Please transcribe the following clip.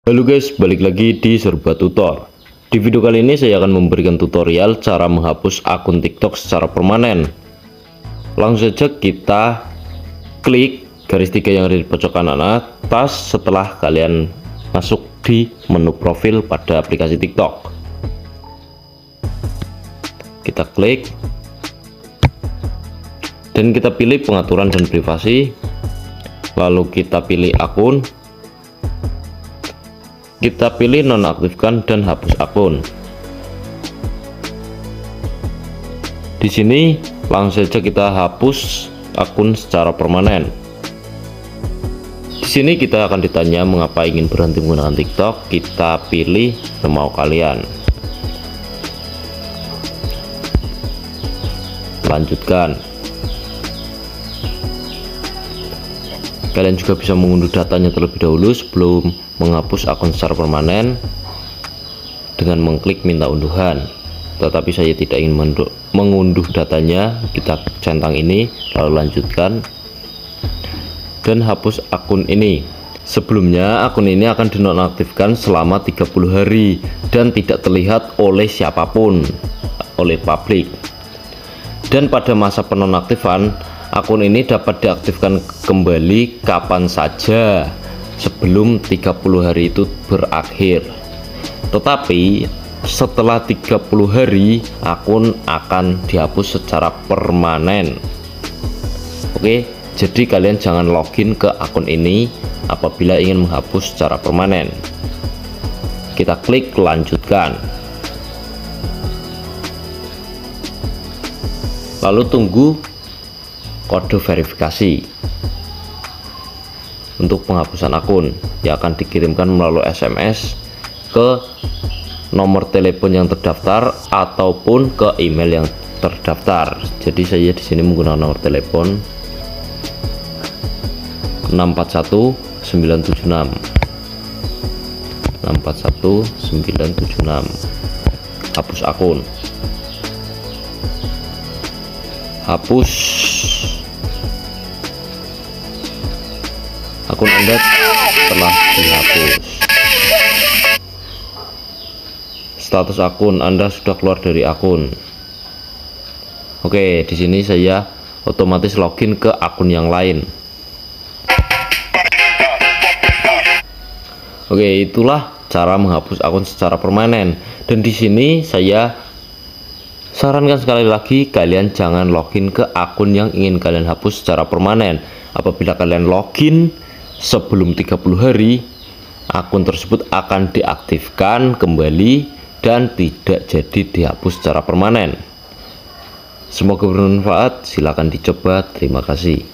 Halo guys, balik lagi di Serba Tutor. Di video kali ini saya akan memberikan tutorial cara menghapus akun TikTok secara permanen. Langsung saja kita klik garis 3 yang ada di pojok kanan atas setelah kalian masuk di menu profil pada aplikasi TikTok. Kita klik dan kita pilih pengaturan dan privasi, lalu kita pilih akun. Kita pilih nonaktifkan dan hapus akun. Di sini langsung saja kita hapus akun secara permanen. Di sini kita akan ditanya mengapa ingin berhenti menggunakan TikTok. Kita pilih semau kalian. Lanjutkan. Kalian juga bisa mengunduh datanya terlebih dahulu sebelum menghapus akun secara permanen dengan mengklik minta unduhan. Tetapi saya tidak ingin mengunduh datanya, kita centang ini lalu lanjutkan dan hapus akun ini. Sebelumnya akun ini akan dinonaktifkan selama 30 hari dan tidak terlihat oleh siapapun, oleh publik. Dan pada masa penonaktifan akun ini dapat diaktifkan kembali kapan saja sebelum 30 hari itu berakhir. Tetapi setelah 30 hari akun akan dihapus secara permanen. Oke, jadi kalian jangan login ke akun ini apabila ingin menghapus secara permanen. Kita klik lanjutkan. Lalu tunggu kode verifikasi untuk penghapusan akun yang akan dikirimkan melalui SMS ke nomor telepon yang terdaftar ataupun ke email yang terdaftar. Jadi saya di sini menggunakan nomor telepon 641976 641976. Hapus akun. Hapus akun Anda telah dihapus. Status akun Anda sudah keluar dari akun. Oke, di sini saya otomatis login ke akun yang lain. Oke, itulah cara menghapus akun secara permanen. Dan di sini saya sarankan sekali lagi, kalian jangan login ke akun yang ingin kalian hapus secara permanen. Apabila kalian login sebelum 30 hari, akun tersebut akan diaktifkan kembali dan tidak jadi dihapus secara permanen. Semoga bermanfaat, silakan dicoba. Terima kasih.